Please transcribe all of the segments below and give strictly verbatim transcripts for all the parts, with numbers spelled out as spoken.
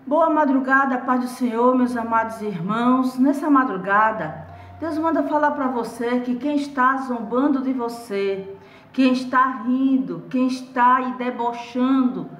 Boa madrugada, paz do Senhor, meus amados irmãos. Nessa madrugada, Deus manda falar para você que quem está zombando de você, quem está rindo, quem está aí debochando,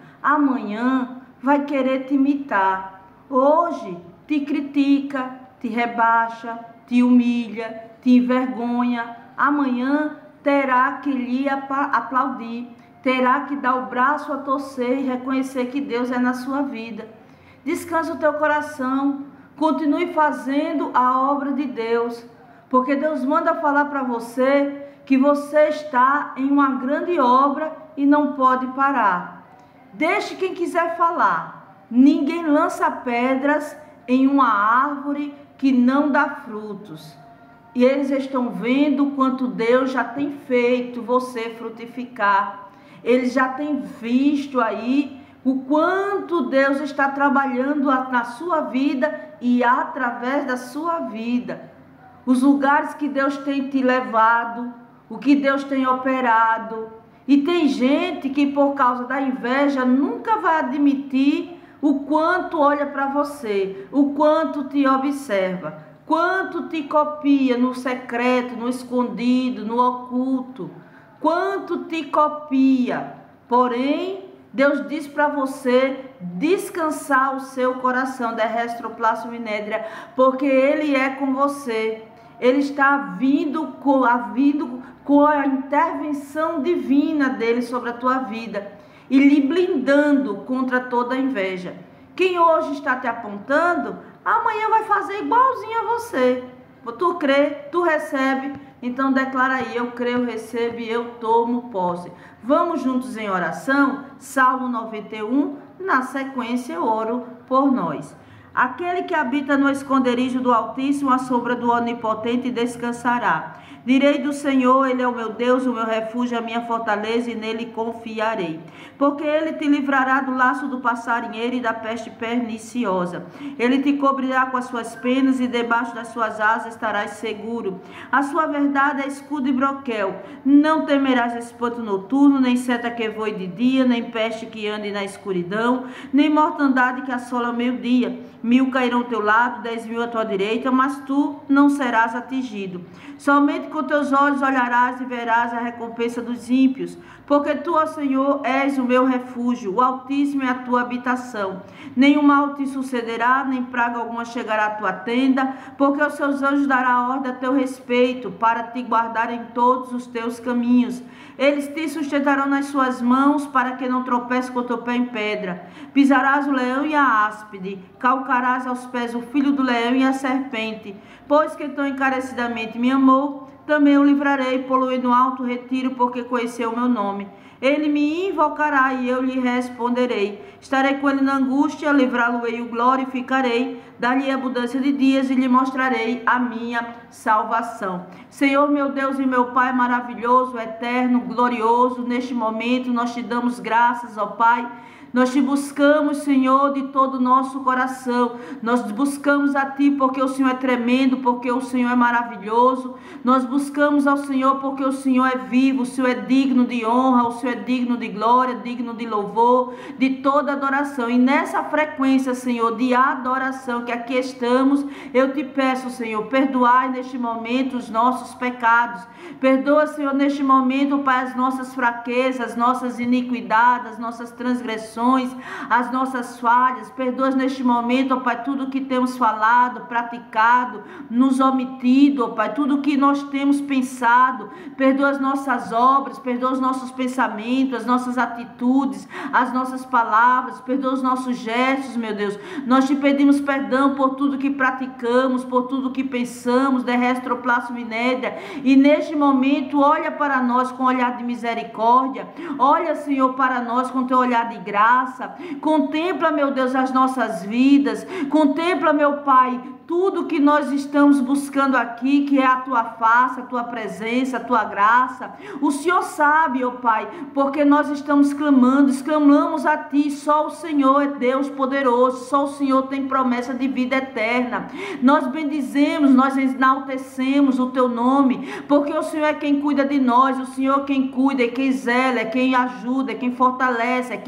amanhã vai querer te imitar. Hoje te critica, te rebaixa, te humilha, te envergonha. Amanhã terá que lhe aplaudir, terá que dar o braço a torcer e reconhecer que Deus é na sua vida. Descansa o teu coração, continue fazendo a obra de Deus, porque Deus manda falar para você que você está em uma grande obra e não pode parar. Deixe quem quiser falar. Ninguém lança pedras em uma árvore que não dá frutos. E eles estão vendo quanto Deus já tem feito você frutificar. Eles já têm visto aí o quanto Deus está trabalhando na sua vida e através da sua vida. Os lugares que Deus tem te levado, o que Deus tem operado. E tem gente que por causa da inveja nunca vai admitir o quanto olha para você, o quanto te observa, quanto te copia no secreto, no escondido, no oculto, quanto te copia. Porém, Deus diz para você descansar o seu coração, derrestroplácio minédria, porque Ele é com você. Ele está vindo com, a, vindo com a intervenção divina dEle sobre a tua vida e lhe blindando contra toda a inveja. Quem hoje está te apontando, amanhã vai fazer igualzinho a você. Tu crê, tu recebe, então declara aí: eu creio, recebo e eu tomo posse. Vamos juntos em oração? Salmo noventa e um, na sequência eu oro por nós. Aquele que habita no esconderijo do Altíssimo, à sombra do Onipotente descansará. Direi do Senhor, Ele é o meu Deus, o meu refúgio, a minha fortaleza, e nele confiarei. Porque Ele te livrará do laço do passarinheiro e da peste perniciosa. Ele te cobrirá com as suas penas e debaixo das suas asas estarás seguro. A sua verdade é escudo e broquel. Não temerás espanto noturno, nem seta que voe de dia, nem peste que ande na escuridão, nem mortandade que assola ao meio-dia. Mil cairão ao teu lado, dez mil à tua direita, mas tu não serás atingido. Somente com teus olhos olharás e verás a recompensa dos ímpios, porque tu, ó Senhor, és o meu refúgio, o Altíssimo é a tua habitação. Nenhum mal te sucederá, nem praga alguma chegará à tua tenda, porque aos seus anjos dará ordem a teu respeito, para te guardar em todos os teus caminhos. Eles te sustentarão nas suas mãos, para que não tropece com o teu pé em pedra. Pisarás o leão e a áspide, calcarás aos pés o filho do leão e a serpente. Pois que tão encarecidamente me amou, também o livrarei, pô-lo no alto retiro, porque conheceu o meu nome. Ele me invocará e eu lhe responderei. Estarei com ele na angústia, livrá-lo-ei o glorificarei, dar-lhe abundância de dias e lhe mostrarei a minha salvação. Senhor, meu Deus e meu Pai maravilhoso, eterno, glorioso, neste momento nós te damos graças, ó Pai. Nós te buscamos, Senhor, de todo o nosso coração. Nós buscamos a Ti porque o Senhor é tremendo, porque o Senhor é maravilhoso. Nós buscamos ao Senhor porque o Senhor é vivo, o Senhor é digno de honra, o Senhor é digno de glória, digno de louvor, de toda adoração. E nessa frequência, Senhor, de adoração que aqui estamos, eu te peço, Senhor, perdoai neste momento os nossos pecados. Perdoa, Senhor, neste momento, Pai, as nossas fraquezas, as nossas iniquidades, as nossas transgressões, as nossas falhas. Perdoa neste momento, ó Pai, tudo que temos falado, praticado, nos omitido, ó Pai, tudo que nós temos pensado. Perdoa as nossas obras, perdoa os nossos pensamentos, as nossas atitudes, as nossas palavras, perdoa os nossos gestos, meu Deus. Nós te pedimos perdão por tudo que praticamos, por tudo que pensamos, derrestroplácio minédria. E neste momento, olha para nós com olhar de misericórdia. Olha, Senhor, para nós com teu olhar de graça. Contempla, meu Deus, as nossas vidas. Contempla, meu Pai, tudo que nós estamos buscando aqui, que é a tua face, a tua presença, a tua graça. O Senhor sabe, ó Pai, porque nós estamos clamando, exclamamos a Ti. Só o Senhor é Deus poderoso, só o Senhor tem promessa de vida eterna. Nós bendizemos, nós enaltecemos o Teu nome, porque o Senhor é quem cuida de nós, o Senhor é quem cuida, é quem zela, é quem ajuda, é quem fortalece, é quem ampara.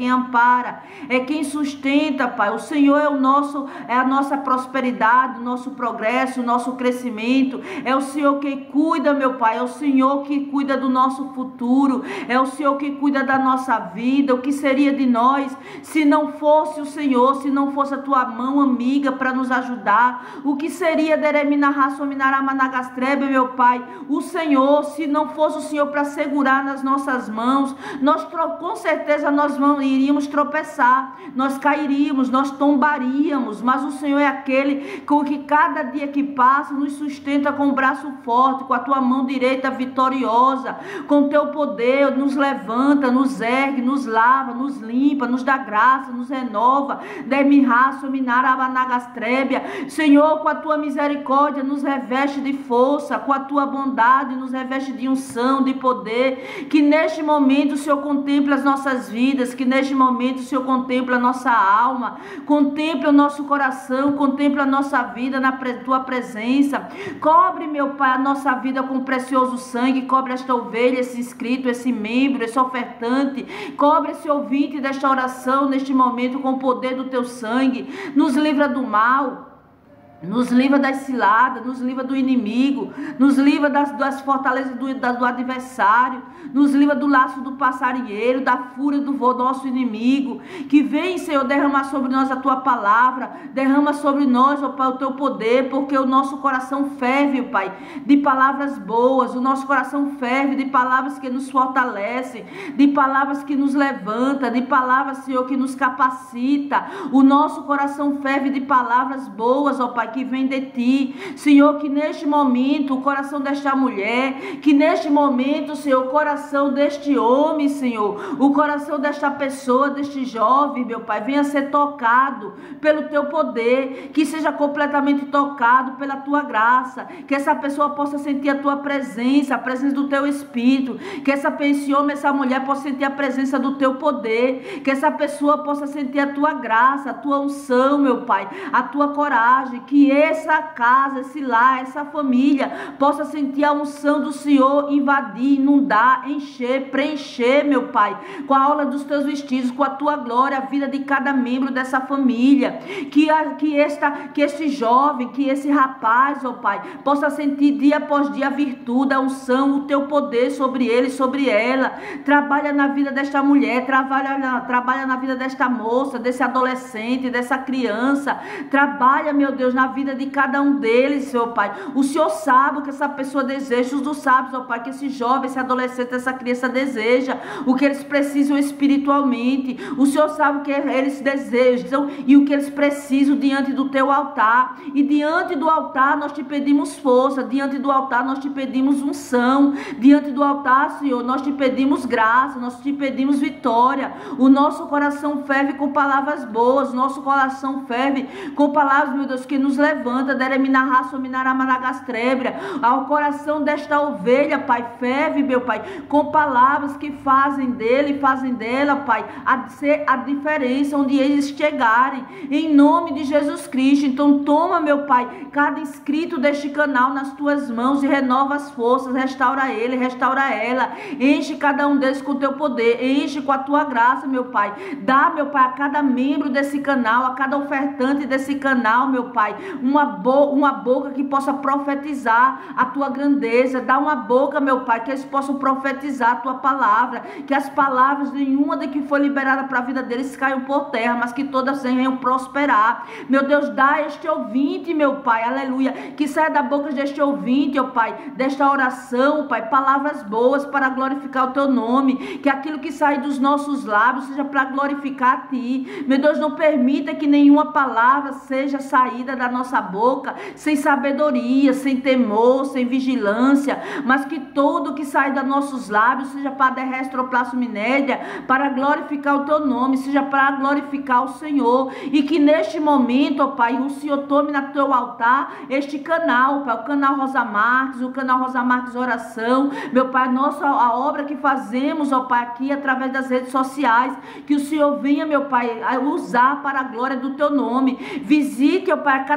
ampara, é quem sustenta, Pai. O Senhor é o nosso, é a nossa prosperidade, o nosso progresso, o nosso crescimento. É o Senhor que cuida, meu Pai. É o Senhor que cuida do nosso futuro. É o Senhor que cuida da nossa vida. O que seria de nós se não fosse o Senhor, se não fosse a tua mão amiga para nos ajudar? O que seria Deremina Rassominara Managastrebe, meu Pai? O Senhor, se não fosse o Senhor para segurar nas nossas mãos, nós com certeza nós vamos, iríamos tropeçar, nós cairíamos, nós tombaríamos, mas o Senhor é aquele com que cada dia que passa nos sustenta com o braço forte, com a tua mão direita vitoriosa, com o teu poder, nos levanta, nos ergue, nos lava, nos limpa, nos dá graça, nos renova. Senhor, com a tua misericórdia nos reveste de força, com a tua bondade nos reveste de unção, de poder. Que neste momento o Senhor contemple as nossas vidas, que neste momento o Senhor contemple a nossa alma, contemple o nosso coração, contemple a nossa vida na tua presença. Cobre, meu Pai, a nossa vida com precioso sangue. Cobre esta ovelha, esse inscrito, esse membro, esse ofertante. Cobre esse ouvinte desta oração neste momento com o poder do teu sangue. Nos livra do mal, nos livra das ciladas, nos livra do inimigo, nos livra das, das fortalezas do, da, do adversário, nos livra do laço do passarinheiro, da fúria do nosso inimigo. Que vem, Senhor, derramar sobre nós a tua palavra, derrama sobre nós, ó Pai, o teu poder, porque o nosso coração ferve, Pai, de palavras boas, o nosso coração ferve de palavras que nos fortalecem, de palavras que nos levantam, de palavras, Senhor, que nos capacita. O nosso coração ferve de palavras boas, ó Pai, que vem de ti, Senhor. Que neste momento o coração desta mulher, que neste momento, Senhor, o coração deste homem, Senhor, o coração desta pessoa, deste jovem, meu Pai, venha ser tocado pelo teu poder, que seja completamente tocado pela tua graça, que essa pessoa possa sentir a tua presença, a presença do teu Espírito, que essa pessoa, essa mulher possa sentir a presença do teu poder, que essa pessoa possa sentir a tua graça, a tua unção, meu Pai, a tua coragem. Que essa casa, esse lar, essa família possa sentir a unção do Senhor invadir, inundar, encher, preencher, meu Pai, com a aula dos teus vestidos, com a tua glória, a vida de cada membro dessa família. Que, a, que, esta, que este jovem, que esse rapaz, ó Pai, possa sentir dia após dia a virtude, a unção, o teu poder sobre ele, sobre ela. Trabalha na vida desta mulher, trabalha na, trabalha na vida desta moça, desse adolescente, dessa criança. Trabalha, meu Deus, na vida de cada um deles, Senhor Pai. O Senhor sabe o que essa pessoa deseja, o Senhor sabe, Senhor Pai, que esse jovem, esse adolescente, essa criança deseja, o que eles precisam espiritualmente. O Senhor sabe o que eles desejam e o que eles precisam diante do teu altar. E diante do altar nós te pedimos força, diante do altar nós te pedimos unção, diante do altar, Senhor, nós te pedimos graça, nós te pedimos vitória. O nosso coração ferve com palavras boas, nosso coração ferve com palavras, meu Deus, que nos levanta, ao coração desta ovelha, Pai, ferve, meu Pai, com palavras que fazem dele, fazem dela, Pai, a ser a diferença onde eles chegarem, em nome de Jesus Cristo. Então toma, meu Pai, cada inscrito deste canal nas tuas mãos e renova as forças, restaura ele, restaura ela, enche cada um deles com o teu poder, enche com a tua graça, meu Pai. Dá, meu Pai, a cada membro desse canal, a cada ofertante desse canal, meu Pai, uma, bo uma boca que possa profetizar a tua grandeza. Dá uma boca, meu Pai, que eles possam profetizar a tua palavra, que as palavras, nenhuma de que foi liberada para a vida deles caiam por terra, mas que todas venham prosperar. Meu Deus, dá este ouvinte, meu Pai, aleluia, que saia da boca deste ouvinte, ó Pai, desta oração, Pai, palavras boas para glorificar o teu nome, que aquilo que sai dos nossos lábios seja para glorificar a ti. Meu Deus, não permita que nenhuma palavra seja saída da nossa boca sem sabedoria, sem temor, sem vigilância, mas que tudo que sai dos nossos lábios seja para derrestroplácio minédia, para glorificar o teu nome, seja para glorificar o Senhor. E que neste momento, ó Pai, o Senhor tome na teu altar este canal, Pai, o canal Rosa Marques, o canal Rosa Marques Oração, meu Pai, nossa, a obra que fazemos, ó Pai, aqui através das redes sociais, que o Senhor venha, meu Pai, a usar para a glória do teu nome. Visite, ó Pai, cada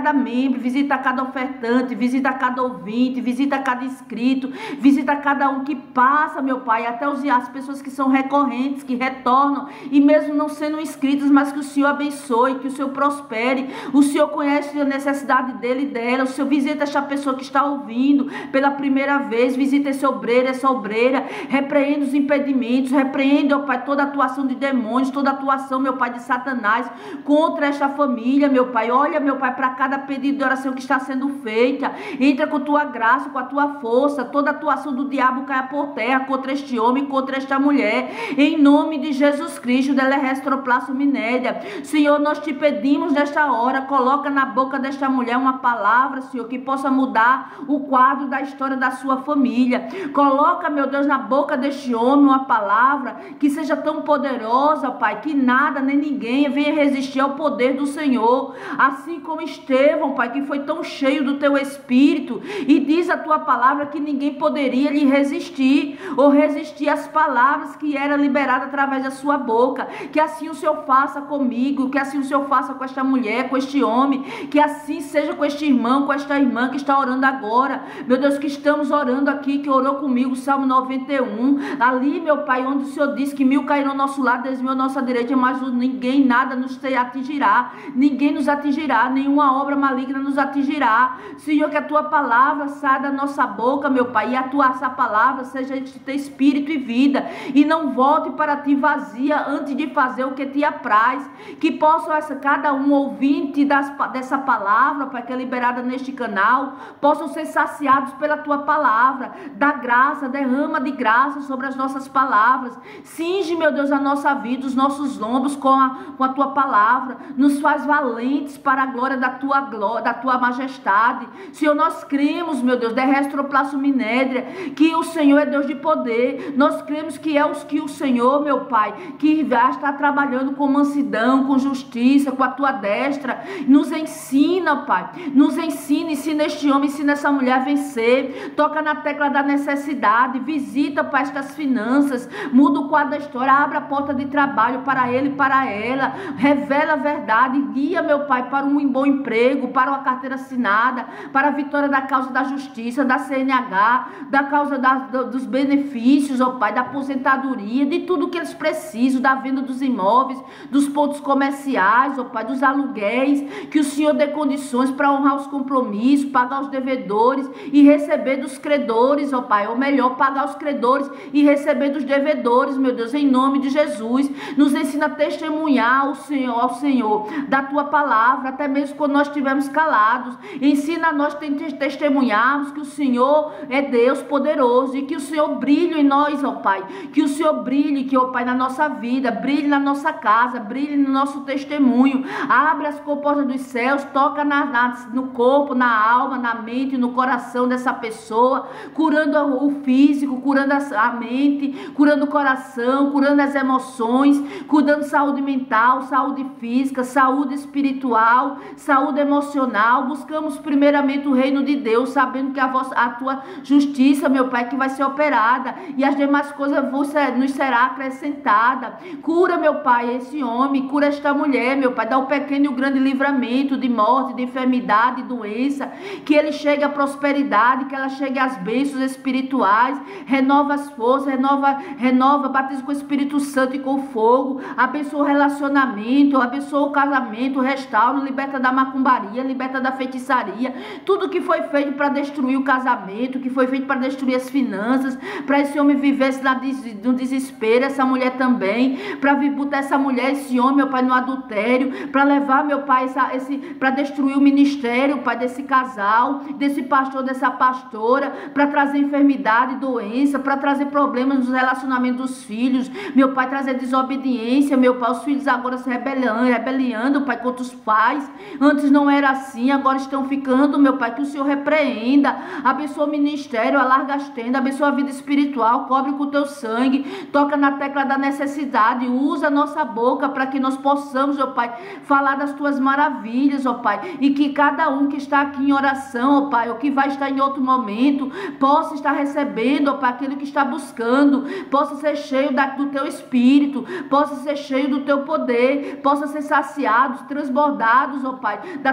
cada membro, visita cada ofertante, visita cada ouvinte, visita cada inscrito, visita cada um que passa, meu Pai, até os, as pessoas que são recorrentes, que retornam, e mesmo não sendo inscritos, mas que o Senhor abençoe, que o Senhor prospere. O Senhor conhece a necessidade dele e dela. O Senhor visita essa pessoa que está ouvindo pela primeira vez, visita esse obreiro, essa obreira, repreende os impedimentos, repreende, ó Pai, toda a atuação de demônios, toda a atuação, meu Pai, de Satanás contra esta família, meu Pai. Olha, meu Pai, para cada pedido de oração que está sendo feita, entra com tua graça, com a tua força, toda a atuação do diabo caia por terra contra este homem, contra esta mulher, em nome de Jesus Cristo, dela restroplácio minéria. Senhor, nós te pedimos nesta hora, coloca na boca desta mulher uma palavra, Senhor, que possa mudar o quadro da história da sua família. Coloca, meu Deus, na boca deste homem uma palavra que seja tão poderosa, Pai, que nada nem ninguém venha resistir ao poder do Senhor. Assim como Estevão, Pai, que foi tão cheio do teu Espírito, e diz a tua palavra que ninguém poderia lhe resistir, ou resistir às palavras que eram liberadas através da sua boca. Que assim o Senhor faça comigo, que assim o Senhor faça com esta mulher, com este homem, que assim seja com este irmão, com esta irmã que está orando agora. Meu Deus, que estamos orando aqui, que orou comigo, Salmo noventa e um, ali, meu Pai, onde o Senhor diz que mil cairão ao nosso lado, dez mil à nossa direita, mas ninguém, nada nos atingirá, ninguém nos atingirá, nenhuma obra maligna nos atingirá. Senhor, que a tua palavra saia da nossa boca, meu Pai, e a tua essa palavra seja de ter espírito e vida, e não volte para ti vazia antes de fazer o que te apraz. Que possam essa, cada um ouvinte das, dessa palavra, Pai, que é liberada neste canal, possam ser saciados pela tua palavra. Dá graça, derrama de graça sobre as nossas palavras. Cinge, meu Deus, a nossa vida, os nossos ombros com a, com a tua palavra. Nos faz valentes para a glória da tua glória, da tua majestade. Senhor, nós cremos, meu Deus, de restroplácio minéria, que o Senhor é Deus de poder. Nós cremos que é os que o Senhor, meu Pai, que vai estar trabalhando com mansidão, com justiça, com a tua destra. Nos ensina, Pai, nos ensina, ensina este homem, ensina essa mulher a vencer. Toca na tecla da necessidade, visita, Pai, estas finanças, muda o quadro da história, abre a porta de trabalho para ele e para ela, revela a verdade, guia, meu Pai, para um bom emprego, para uma carteira assinada, para a vitória da causa da justiça, da C N H, da causa da, dos benefícios, ó Pai, da aposentadoria, de tudo que eles precisam, da venda dos imóveis, dos pontos comerciais, ó Pai, dos aluguéis, que o Senhor dê condições para honrar os compromissos, pagar os devedores e receber dos credores, ó Pai, ou melhor, pagar os credores e receber dos devedores, meu Deus, em nome de Jesus. Nos ensina a testemunhar ao Senhor, ao Senhor, da tua palavra, até mesmo quando nós estivermos calados. Ensina a nós testemunharmos que o Senhor é Deus poderoso, e que o Senhor brilhe em nós, ó Pai, que o Senhor brilhe, que, ó Pai, na nossa vida, brilhe na nossa casa, brilhe no nosso testemunho. Abre as comportas dos céus, toca na, na, no corpo, na alma, na mente, no coração dessa pessoa, curando o físico, curando a mente, curando o coração, curando as emoções, curando saúde mental, saúde física, saúde espiritual, saúde emocional. Buscamos primeiramente o reino de Deus, sabendo que a, vossa, a tua justiça, meu Pai, que vai ser operada, e as demais coisas vão ser, nos será acrescentada. Cura, meu Pai, esse homem, cura esta mulher, meu Pai, dá o pequeno e o grande livramento de morte, de enfermidade, de doença, que ele chegue à prosperidade, que ela chegue às bênçãos espirituais, renova as forças, renova, renova, batiza com o Espírito Santo e com fogo, abençoa o relacionamento, abençoa o casamento, restaura, liberta da macumbaria, liberta da feitiçaria, tudo que foi feito para destruir o casamento, que foi feito para destruir as finanças, para esse homem viver no desespero, essa mulher também, para botar essa mulher, esse homem, meu Pai, no adultério, para levar, meu Pai, essa, esse, para destruir o ministério, Pai, desse casal, desse pastor, dessa pastora, para trazer enfermidade, doença, para trazer problemas nos relacionamentos dos filhos, meu Pai, trazer desobediência, meu Pai, os filhos agora se rebelando, rebeliando, Pai, contra os pais. Antes não era assim, agora estão ficando, meu Pai, que o Senhor repreenda, abençoa o ministério, alarga as tendas, abençoa a vida espiritual, cobre com o teu sangue, toca na tecla da necessidade, usa a nossa boca para que nós possamos, ó Pai, falar das tuas maravilhas, ó Pai, e que cada um que está aqui em oração, ó Pai, ou que vai estar em outro momento, possa estar recebendo, ó Pai, aquilo que está buscando, possa ser cheio da, do teu Espírito, possa ser cheio do teu poder, possa ser saciados, transbordados, ó Pai, da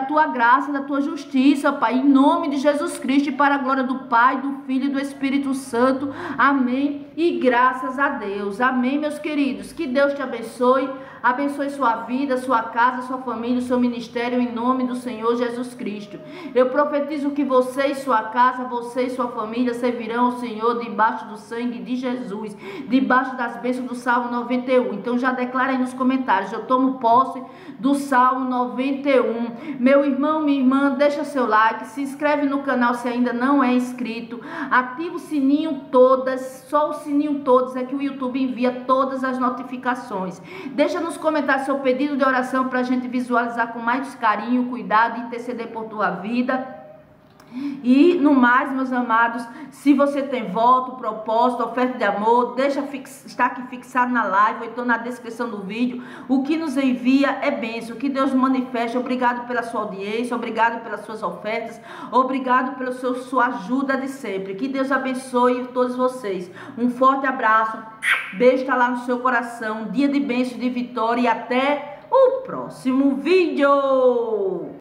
tua graça, da tua justiça, Pai, em nome de Jesus Cristo e para a glória do Pai, do Filho e do Espírito Santo. Amém. E graças a Deus. Amém, meus queridos. Que Deus te abençoe. Abençoe sua vida, sua casa, sua família, seu ministério, em nome do Senhor Jesus Cristo. Eu profetizo que você e sua casa, você e sua família servirão ao Senhor debaixo do sangue de Jesus, debaixo das bênçãos do Salmo noventa e um. Então já declara aí nos comentários, eu tomo posse do Salmo noventa e um. Meu irmão, minha irmã, deixa seu like, se inscreve no canal se ainda não é inscrito, ativa o sininho todas, só o sininho todos é que o YouTube envia todas as notificações. Deixa nos comentários seu pedido de oração para a gente visualizar com mais carinho, cuidado e interceder por tua vida. E no mais, meus amados, se você tem voto, propósito, oferta de amor, deixa fix, está aqui fixado na live ou então na descrição do vídeo. O que nos envia é bênção, que Deus manifeste. Obrigado pela sua audiência, obrigado pelas suas ofertas, obrigado pela sua, sua ajuda de sempre. Que Deus abençoe todos vocês. Um forte abraço, beijo está lá no seu coração, dia de bênção, de vitória e até o próximo vídeo.